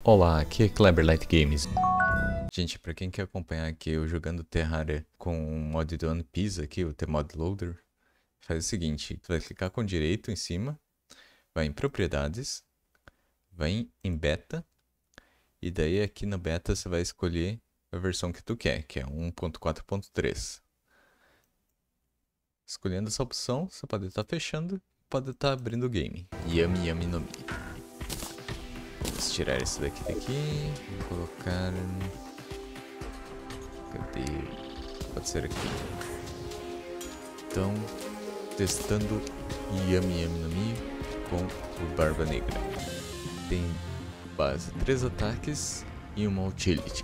Olá, aqui é Kleber Light Games. Gente, pra quem quer acompanhar aqui eu jogando Terraria com o mod do One Piece aqui, o T-Mod Loader, faz o seguinte, tu vai clicar com direito em cima, vai em propriedades, vai em beta, e daí aqui na beta você vai escolher a versão que tu quer, que é 1.4.3. Escolhendo essa opção, você pode estar fechando, pode estar abrindo o game. Yami Yami no Mi. Vamos tirar esse daqui vou colocar... Cadê? Pode ser aqui. Então, testando Yami Yami no Mi com o Barba Negra. Tem base 3 ataques e uma utility.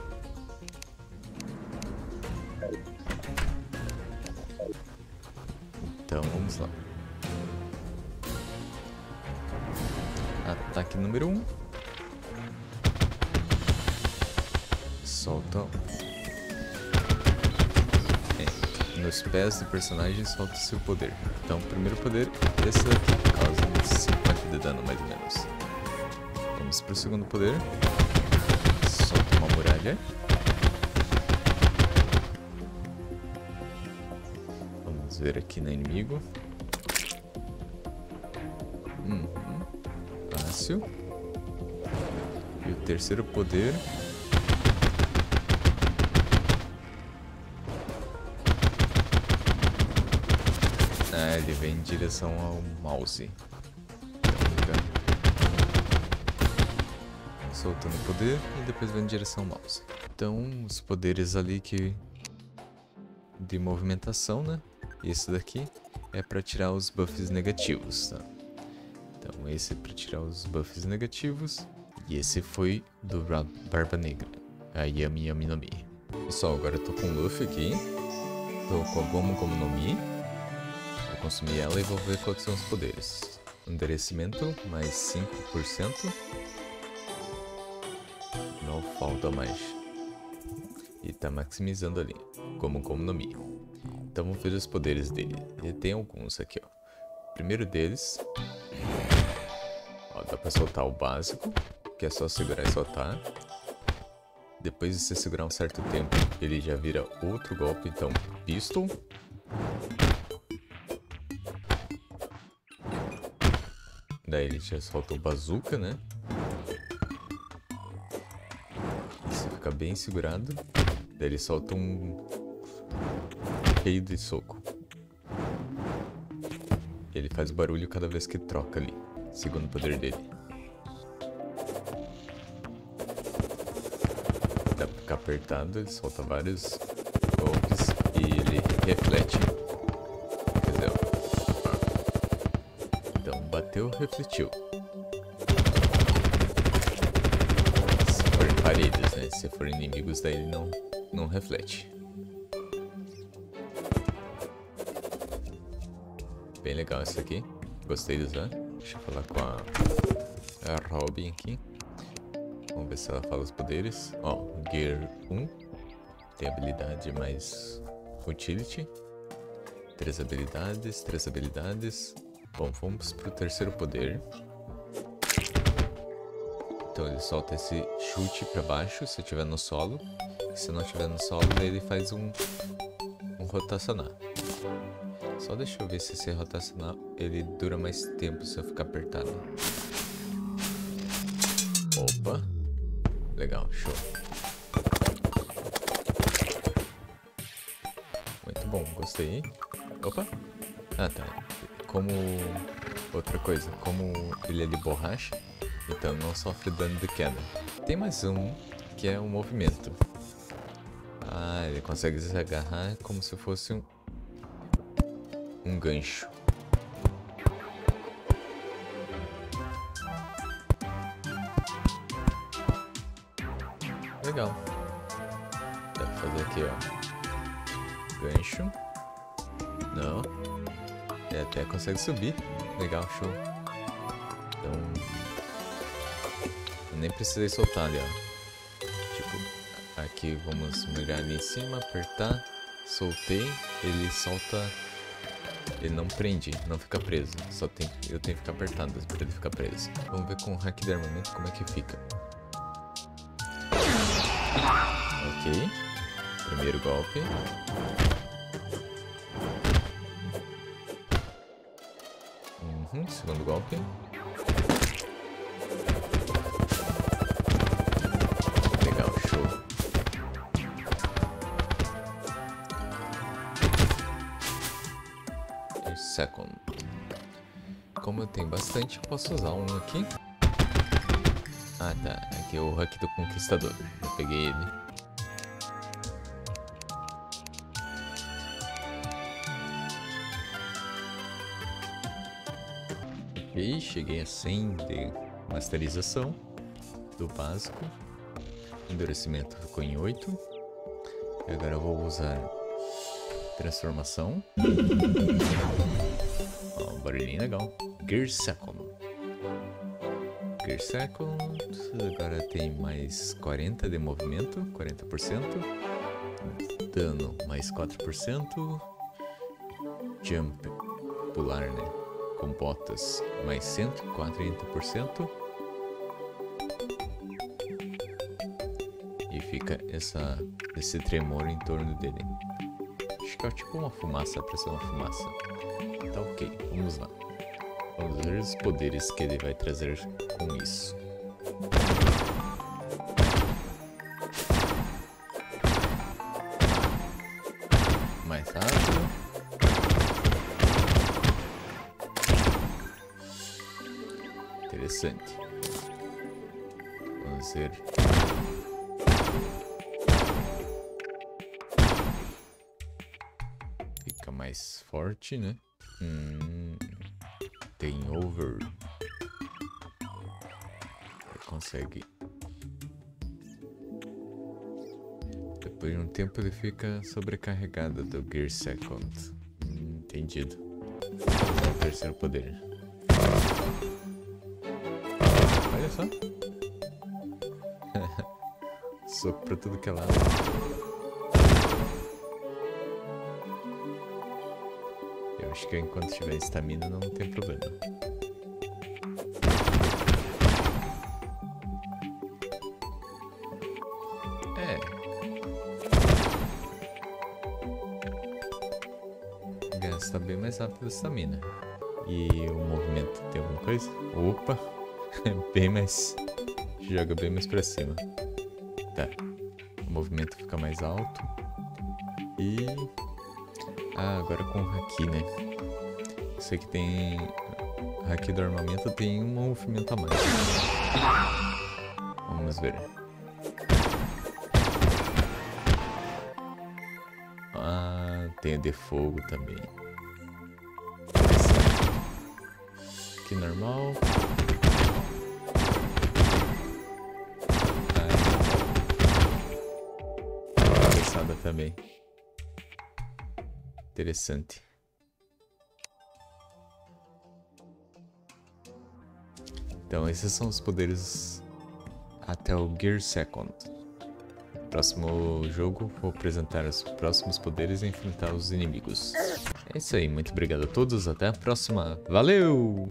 Então vamos lá. Ataque número 1. Solta. Nos pés do personagem solta seu poder. Então, primeiro poder, esse daqui, causa 50 de dano mais ou menos. Vamos pro segundo poder. Solta uma muralha. Vamos ver aqui no inimigo. Fácil. E o terceiro poder. Ele vem em direção ao mouse. Soltando o poder e depois vem em direção ao mouse. Então, os poderes ali de movimentação, né? Esse daqui é para tirar os buffs negativos, tá? Então, esse é para tirar os buffs negativos. E esse foi do Barba Negra, a Yami Yami no Mi. Pessoal, agora eu tô com o Luffy aqui. Tô com a Gomu Gomu no Mi. Vou consumir ela e vou ver quais são os poderes. Endurecimento, mais 5%. Não falta mais. E tá maximizando ali. Gomu Gomu no Mi. Então vamos ver os poderes dele. Ele tem alguns aqui, ó. O primeiro deles... Ó, dá pra soltar o básico, que é só segurar e soltar. Depois de você segurar um certo tempo, ele já vira outro golpe, então Pistol. Daí ele já solta o Bazooka, né? Isso fica bem segurado. Daí ele solta um rei de soco. Ele faz barulho cada vez que troca ali. Segundo poder dele. Dá pra ficar apertado, ele solta vários golpes e ele reflete. Quer dizer, ó. Então bateu, refletiu. Se for em paredes, né? Se for inimigos, daí ele não reflete. Bem legal isso aqui. Gostei de usar. Deixa eu falar com a Robin aqui. Vamos ver se ela fala os poderes. Ó, Gear 1. Tem habilidade mais utility. 3 habilidades. Bom, vamos pro terceiro poder. Então ele solta esse chute pra baixo se estiver no solo. E se não estiver no solo, daí ele faz um rotacionar. Só deixa eu ver se esse rotacional ele dura mais tempo se eu ficar apertado. Opa. Legal, show. Muito bom, gostei. Opa. Ah, tá. Como... Outra coisa, como ele é de borracha, então não sofre dano de queda. Tem mais um, que é o movimento. Ah, ele consegue se agarrar como se fosse um gancho. Legal. Dá pra fazer aqui, ó. Gancho. Não. Até consegue subir. Legal, show. Então... Eu nem precisei soltar ali, ó. Tipo, aqui vamos mirar ali em cima, apertar. Soltei. Ele solta... Ele não prende, não fica preso. Eu tenho que ficar apertado para ele ficar preso. Vamos ver com o hack de armamento como é que fica. Ok. Primeiro golpe. Segundo golpe. Legal, show. E second. Como eu tenho bastante, eu posso usar um aqui. Ah, tá. Aqui é o hack do conquistador. Eu peguei ele. Ok, cheguei a 100 de masterização do básico. Endurecimento ficou em 8. E agora eu vou usar transformação. Ó, um barulhinho legal. Gear Second. Gear Second. Agora tem mais 40 de movimento, 40%. Dano mais 4%. Jump, pular, né? Com botas mais 140%. E fica esse tremor em torno dele. Acho que é tipo uma fumaça, pra ser uma fumaça. Tá ok, vamos lá. Vamos ver os poderes que ele vai trazer com isso. Mais rápido. Interessante. Vamos ver. Fica mais forte, né? Tem over. Consegue. Depois de um tempo ele fica sobrecarregado do Gear Second. Entendido. É o terceiro poder. Olha só. Soco pra tudo que é lado. Eu acho que enquanto tiver estamina não tem problema. Gasta bem mais rápido a estamina. E o movimento tem alguma coisa? Opa! É bem mais... joga bem mais pra cima. Tá. O movimento fica mais alto. E... ah, agora com o haki, né? Isso aqui tem... o haki do armamento tem um movimento a mais. Vamos ver. Ah, tem o de fogo também. Aqui normal. Cabeçada também. Interessante. Então esses são os poderes até o Gear Second. Próximo jogo, vou apresentar os próximos poderes e enfrentar os inimigos. É isso aí, muito obrigado a todos, até a próxima. Valeu!